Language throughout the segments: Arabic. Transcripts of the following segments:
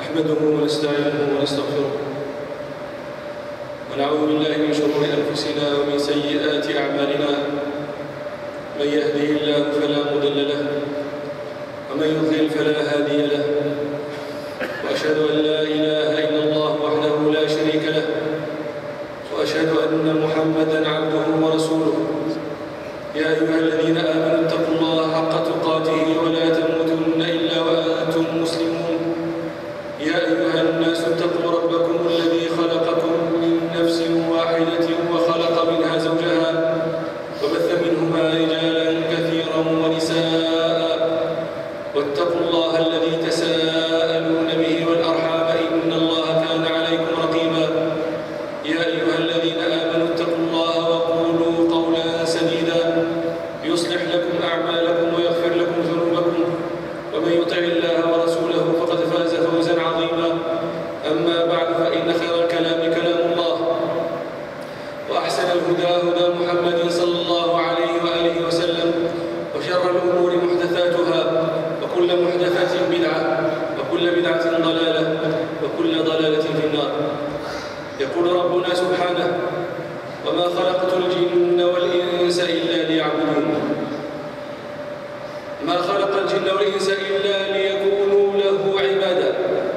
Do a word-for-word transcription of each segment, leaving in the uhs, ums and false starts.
نحمده ونستعينه ونستغفره ونعوذ بالله من شرور أنفسنا ومن سيئات أعمالنا. من يهده الله فلا مضل له ومن يضلل فلا هادي له، وأشهد أن لا إله إلا الله وحده لا شريك له، وأشهد أن محمدًا عبده ورسوله. يا أيها الذين آمنوا اتقوا الله حق تقاته ولا تموتن إلا وأنتم مسلمون. يا أيها الناس اتقوا ربكم الذي خلقكم من نفس واحدة وخلق منها زوجها وبث منهما رجالا كثيرا ونساء، واتقوا الله الذي تساءلون به والأرحام إن الله كان عليكم رقيبا. يا أيها الذين آمنوا اتقوا الله وقولوا قولا سديدا يصلح لكم أعمالكم ويغفر لكم ذنوبكم، ومن يطع الله ورسوله فقد فاز فوزا عظيما. أما بعد، فإن خير الكلام كلام الله، وأحسن الهدى هدى محمد صلى الله عليه وآله وسلم، وشر الأمور محدثاتها، وكل محدثة بدعة، وكل بدعة ضلالة، وكل ضلالة في النار. يقول ربنا سبحانه: وما خلقت الجن والإنس إلا ليعبدون. ما خلق الجن والإنس إلا ليكونوا له عبادا،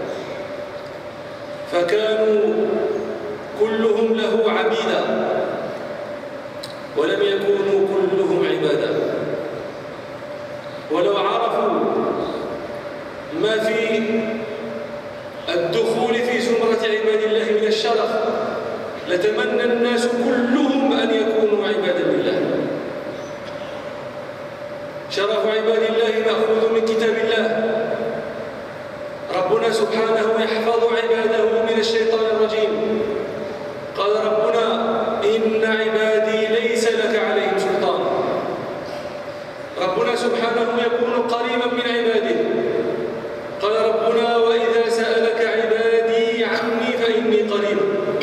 فكانوا كلهم له عبيدا ولم يكونوا كلهم عبادا. ولو عرفوا ما في الدخول في زمرة عباد الله من الشرف لتمنى الناس كلهم أن يكونوا عبادا لله. شرف عباد الله مأخوذ من كتاب الله. ربنا سبحانه يحفظ عباده من الشيطان الرجيم. قال ربنا: إن عبادي ليس لك عليهم سلطان. ربنا سبحانه يكون قريبا من عباده. قال ربنا: وإذا سألك عبادي عني فإني قريب.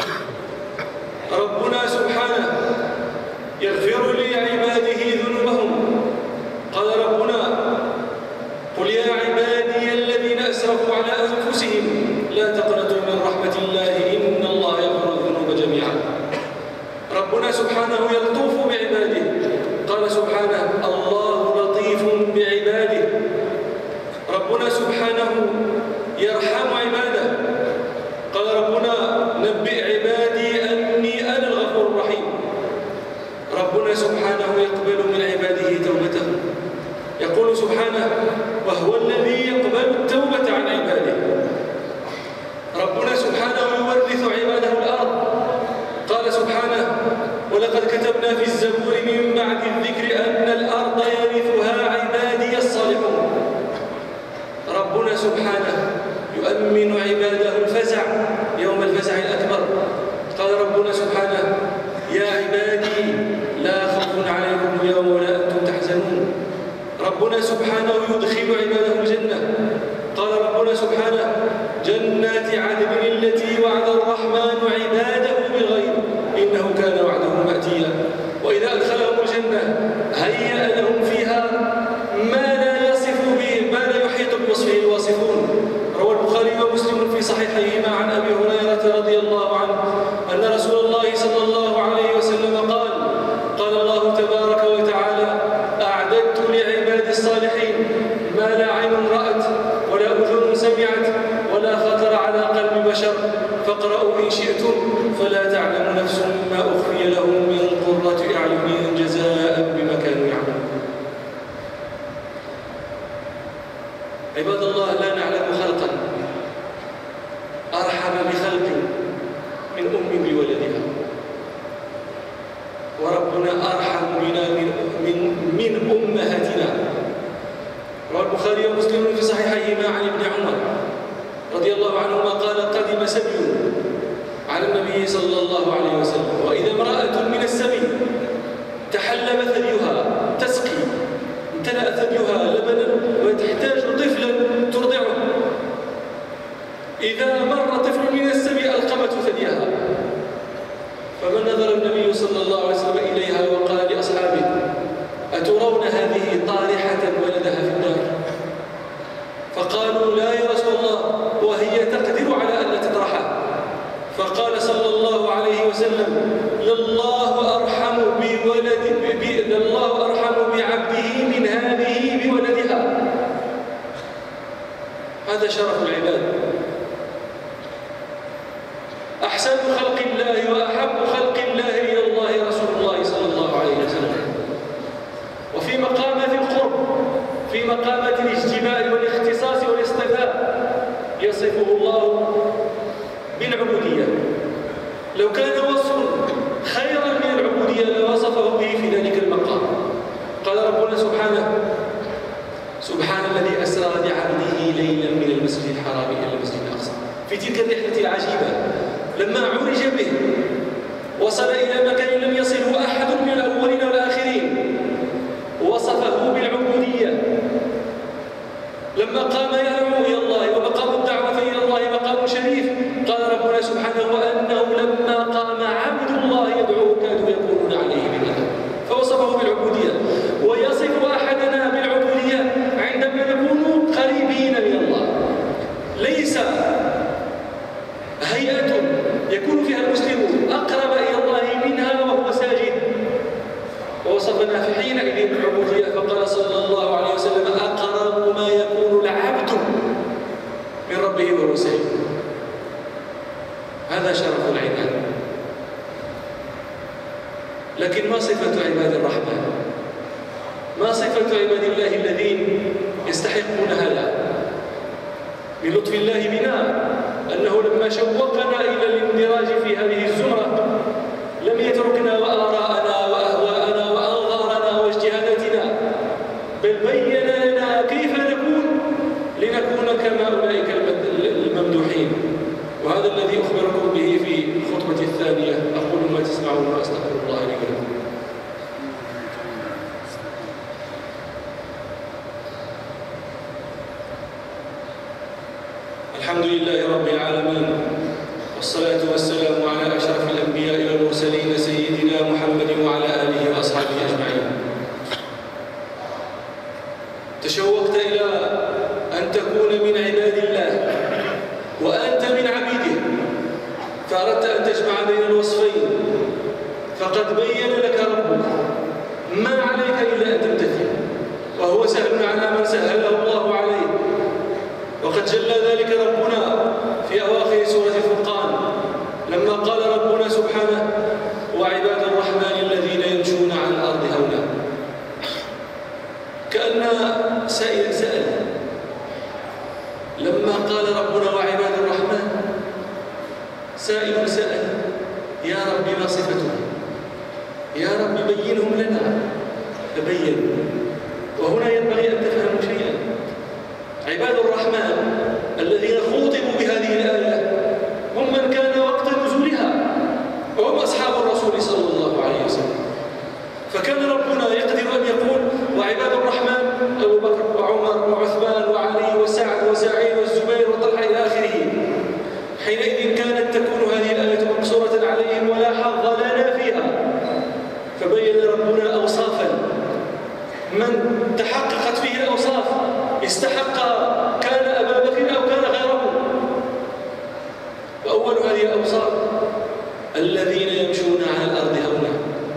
ربنا سبحانه يغفر لعباده ذنوبهم. قال ربنا: قل يا عبادي الذين أسرفوا على أنفسهم لا تقنطوا من رحمة الله إن الله يغفر الذنوب جميعا. ربنا سبحانه يلطف بعباده. قال سبحانه: الله لطيف بعباده. ربنا سبحانه يرحم عباده. قال ربنا: نبئ عبادي أني أنا الغفور الرحيم. ربنا سبحانه يقبل من عباده توبتهم. يقول سبحانه: وهو الذي يقبل التوبة عن عباده. ربنا سبحانه يورث عباده الأرض. قال سبحانه: ولقد كتبنا في الزبور من بعد الذكر أن الأرض يرثها عبادي الصالحون. ربنا سبحانه يؤمن عباده الفزع يوم الفزع الأكبر. قال ربنا سبحانه: يا عبادي لا خوف عليكم اليوم ولا أنتم تحزنون. ربنا سبحانه يدخل عباده الجنة. قال ربنا سبحانه: جنات عدن التي وعد الرحمن عباده بالغيب إنه كان وعده مأتيا. وإذا أدخلهم الجنة هيأ لهم فيها ما لا يصف به ما لا يحيط بوصفه الواصفون. روى البخاري ومسلم في صحيحيهما عن أبي هريرة رضي الله عنه أن رسول الله صلى الله عليه وسلم قال: قال الله تبارك وتعالى: أعددت لعبادي الصالحين ما لا عين رأت ولا أذن سمعت ولا خطر على قلب بشر، فاقرأوا إن شئتم فلا تعلم نفس ما أخفي لهم من قرة أعين جزاء بما كانوا يعملون. عباد الله، لا نعلم خلقا أرحم بخلق من أم بولدها، وربنا أرحم بنا من, من, من أمهاتنا. روى البخاري ومسلم في صحيحيهما عن ابن عمر رضي الله عنهما قال: قدم سبي على النبي صلى الله عليه وسلم، وإذا امرأة من السبي تحلب ثديها تسقي، امتلأ ثديها لبنا وتحتاج طفلا ترضعه. إذا مر طفل من السبي ألقمت ثديها، فمن نظر النبي صلى الله عليه وسلم إليها وقال لأصحابه: أترون هذه طارحة ولدها في النار؟ فقالوا: لا يا رسول الله، وهي فقال صلى الله عليه وسلم: لله أرحم بولد لله أرحم بعبده من هذه بولدها. هذا شرف العباد. أحسن خلق الله وأحب خلق الله إلى الله رسول الله صلى الله عليه وسلم. وفي مقامات القرب، في مقامات الاجتماع والاختصاص والاصطفاء، يصفه الله بالعبودية. لو كان وصف خيرا من العبودية لوصفه به في ذلك المقام. قال ربنا سبحانه: سبحان الذي أسرى بعبده ليلا من المسجد الحرام إلى المسجد الأقصى. في تلك الرحلة العجيبة لما عرج به وصل إلى مكان لم يصله أحد من الأولين والآخرين، وصفه بالعبودية. لما قام يدعو إلى الله، ومقام الدعوة إلى الله مقام شريف، قال ربنا سبحانه: وأنه لما قام عبد الله يدعوه كادوا يكونون عليه ببدا. فوصفه بالعبودية. ويصف أحدنا بالعبودية عندما نكون قريبين من الله. ليس هيئة يكون فيها المسلمون أقرب إلى الله منها وهو ساجد. ووصفنا في حينئذ بالعبودية فقال صلى الله عليه وسلم: أقرب ما يكون العبد من ربه وهو ساجد. هذا شرف العباد. لكن ما صفة عباد الرحمن؟ ما صفة عباد الله الذين يستحقون هذا؟ من لطف الله بنا أنه لما شوقنا إلى الاندراج في هذه الزمرة لم يتركنا وآراءنا وأهواءنا وأنظارنا واجتهاداتنا، بل بين لنا كيف نكون لنكون كما أولئك الممدوحين. وهذا الذي أخبركم به في الخطبة الثانية. أقول ما تسمعون وأستغفر الله لي ولكم. الحمد لله رب العالمين، والصلاة والسلام على أشرف الأنبياء والمرسلين سيدنا محمد وعلى آله وأصحابه أجمعين. تشوقت إلى أن تكون من عباد الله وأنت من عبيده، فأردت أن تجمع بين الوصفين، فقد بين لك ربك ما عليك إلا أن تمتثل، وهو سهل على من سهله الله عليه. وقد جلى ذلك ربنا في أواخر سورة الفرقان لما قال ربنا سبحانه: وعباد الرحمن الذين يمشون على الأرض هونا. كأن سائل سأل لما قال ربنا وعباد الرحمن، سائل سأل: يا رب ما صفتهم؟ يا رب بينهم لنا. فبين. وهنا ينبغي أن تفهموا شيئا. عباد الرحمن الذين خوطبوا بهذه الآية هم من كان وقت نزولها، وهم أصحاب الرسول صلى الله عليه وسلم. فكان ربنا يقدر أن يقول: وعباد الرحمن أبو بكر وعمر وعثمان وعلي وسعد وسعيد والزبير وطلحة إلى آخره. حينئذ كانت تكون هذه الآية مقصورة عليهم ولا حظ لنا فيها. فبين ربنا أوصافا من تحققت فيه الأوصاف استحق، كان أبا بكر أو كان غيره. وأول هذه الأوصاف: الذين يمشون على الأرض هونا.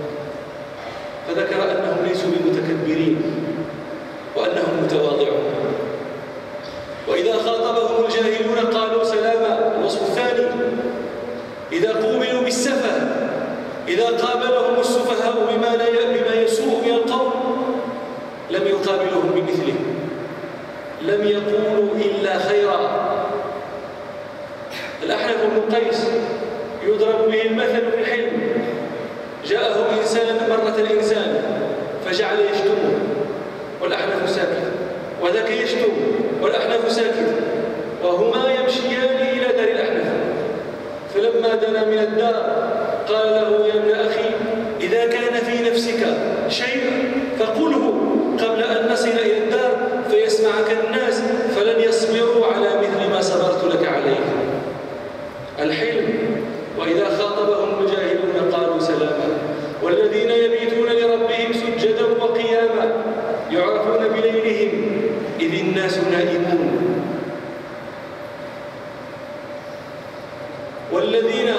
فذكر أنهم ليسوا بمتكبرين وأنهم متواضعون. وإذا خاطبهم الجاهلون قالوا سلاما. الوصف الثاني: إذا قوبلوا بالسفه، إذا قابلهم السفهاء بما لا بما يسوء من القول لم يقابلهم بمثله، لم يقولوا إلا خيرا. الأحنف بن قيس يضرب به المثل في الحلم. جاءه إنسان مرة إنسان فجعل يشتمه والأحنف ساكت، وذاك يشتم والأحنف ساكت، وهما يمشيان إلى دار الأحنف. فلما دنا من الدار قال له: يا ابن أخي، إذا كان في نفسك شيء فقله قبل أن نصل إلى الدار فيسمعك الناس فلن يصبروا على مثل ما صبرت لك عليه. الحلم. وإذا خاطبهم الجاهلون قالوا سلاما. والذين يبيتون لربهم سجدا وقياما يعرفون بليلهم إذ الناس نائمون. والذين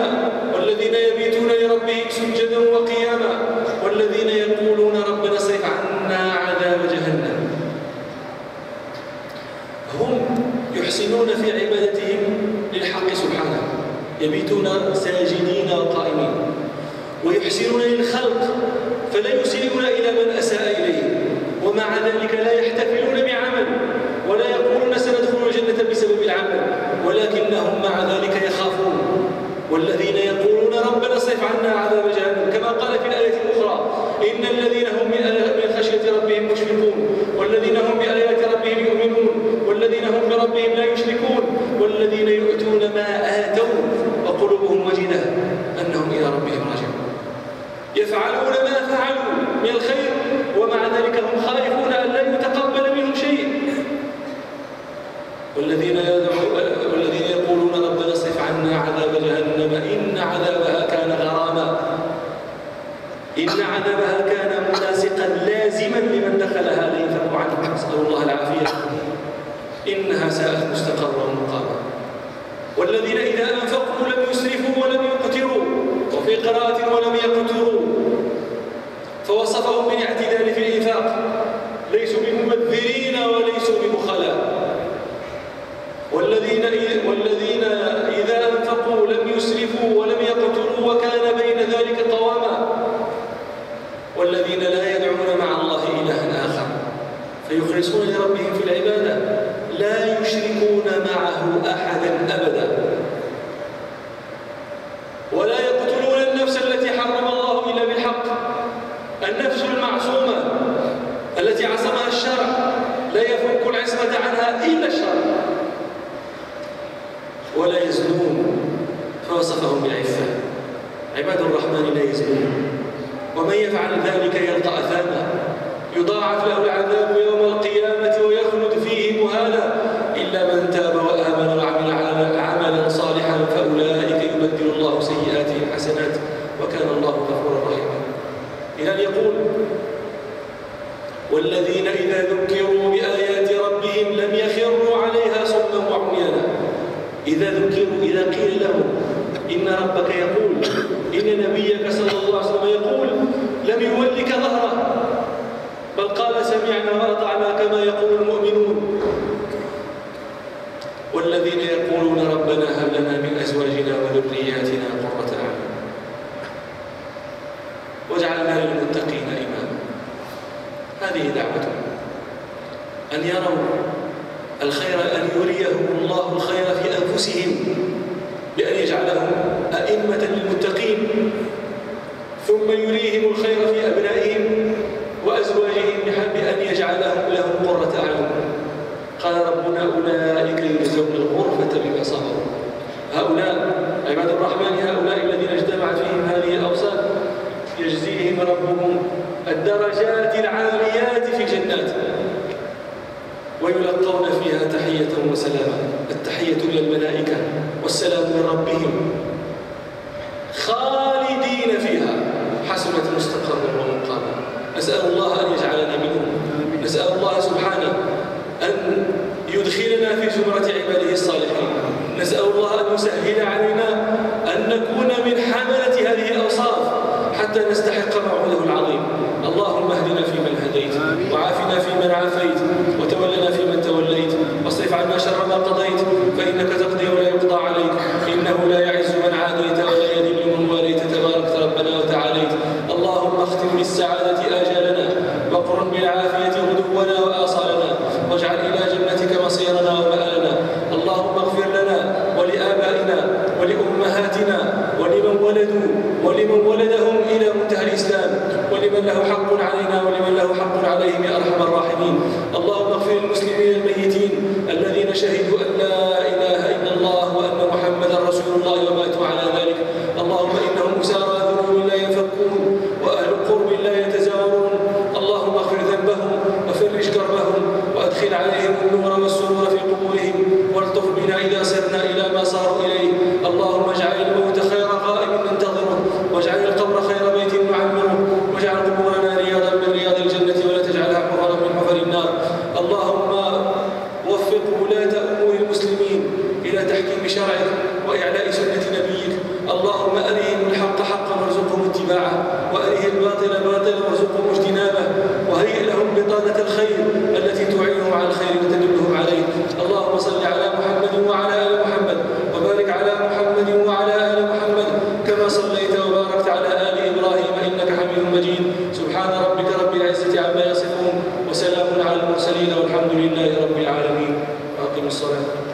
هم يحسنون في عبادتهم للحق سبحانه، يبيتون ساجدين وقائمين، ويحسنون للخلق فلا يسيئون إلى من أساء إليه، ومع ذلك لا يحتفلون بعمل ولا يقولون سندخل الجنة بسبب العمل، ولكنهم مع ذلك يخافون. والذين يقولون ربنا اصرف عنا عذاب جهنم، كما قال في الآية الأخرى إن الذين هم من خشية ربهم مشفقون، والذين هم بآيات ربهم يؤمنون، والذين هم بربهم لا يشركون، والذين يؤتون ما آتوا وقلوبهم وجلة أنهم إلى ربهم راجعون. يفعلون ما فعلوا من الخير ومع ذلك هم خائفون أن لا يتقبل منهم شيء. والذين والذين يقولون ربنا اصرف عنا عذاب جهنم إن عذابها كان غراما، إن عذابها كان ملاصقا لازما لمن دخلها لا ينفك عنه، نسأل الله العافية. إنها ساءت مستقرا ومقاما. والذين إذا أنفقوا لم يسرفوا ولم يقتروا، وفي قراءة ولم يقتروا، فوصفهم بالاعتدال في الإنفاق، ليسوا بمبذرين وليسوا ببخلاء. والذين والذين إذا أنفقوا لم يسرفوا ولم يقتروا وكان بين ذلك قواما. والذين لا يدعون مع الله إلها آخر فيخلصون لربهم في العبادة، لا يشركون معه أحدا أبدا، ولا يقتلون النفس التي حرم الله إلا بالحق، النفس المعصومة التي عصمها الشرع لا يفك العصمة عنها إلا الشرع. ولا يزنون فوصفهم بالعفة، عباد الرحمن لا يزنون، ومن يفعل ذلك يلقى أثاما يضاعف له العذاب يوم القيامة ويخلد فيه مهانا إلا من تاب وآمن وعمل عملا صالحا فأولئك يبدل الله سيئاتهم حسنات وكان الله غفورا رحيما. إذن يقول والذين إذا ذكروا بآيات ربهم لم يخروا عليها صما وعميانا. إذا ذكروا، إذا قيل لهم إن ربك يقول، إن نبيك صلى الله عليه وسلم يقول، لم يولك ظهره، بل قال سمعنا وأطعنا كما يقول المؤمنون. والذين يقولون ربنا هب لنا من أزواجنا وذرياتنا قرة أعين واجعلنا للمتقين إماما. هذه دعوتهم، أن يروا الخير، أن يريهم الله الخير في أنفسهم بأن يجعلهم أئمة للمتقين، ثم يريهم الخير في أبنائهم وأزواجهم بأن يجعلهم لهم قرة أعين. قال ربنا أولئك يجزون الغرفة بما صبروا. هؤلاء عباد الرحمن، هؤلاء الذين اجتمعت فيهم هذه الأوصاف يجزيهم ربهم الدرجات العاليات في الجنات، ويلقون فيها تحية وسلاما. التحية من الملائكة والسلام من ربهم، خالدين فيها حسنة مستقرا ومقاما. نسأل الله أن يجعلنا منهم، نسأل الله سبحانه أن يدخلنا في زمرة عباده الصالحين، نسأل الله أن يسهل علينا أن نكون من حملة هذه الأوصاف حتى نستحق موعده العظيم. اللهم اهدنا فيمن هديت، وعافنا فيمن عافيت، وتولنا فيمن توليت، واصرف عنا شر ما قضيت، فإنك تقضي ولا يقضى عليك، إنه لا يعز من عاديت ولا يذل من واليت، تباركت ربنا وتعاليت. اللهم اختم بالسعادة آجالنا، وقرن بالعافية غدونا وآصالنا، واجعل إلى جنتك مصيرنا ومآلنا. اللهم اغفر لنا ولآبائنا ولأمهاتنا ولمن ولدوا ولمن ولدهم إلى منتهى الإسلام، ولمن له حق علينا ولمن له حق عليهم يا أرحم الراحمين. اللهم اغفر للمسلمين الميتين الذين شهدوا أن لا إله إلا الله وأن محمدا رسول الله وماتوا على ذلك. اللهم إنهم أسارى ذنوب لا ينفكون وأهل قرب لا يتزاورون. اللهم اغفر ذنبهم وفرج كربهم وأدخل عليهم النور والسرور في قبورهم، والطف بنا إذا سرنا إلى ما صاروا إليه. اللهم اجعل الموت خير غائب ننتظره، واجعل القبر خير بيت نعمره، واجعل قبورنا رياضا من رياض الجنة ولا تجعلها حفرا من حفر النار. اللهم وفق ولاة أمور المسلمين إلى تحكيم شرعك وإعلاء سنة نبيك. اللهم أرهم الحق حقا وارزقهم اتباعه، وأرهم الباطل باطلا وارزقهم اجتنابه، وهيئ لهم بطانة الخير التي تعينهم على الخير وتدلهم عليه. وسلام على المرسلين والحمد لله رب العالمين. أقم الصلاة.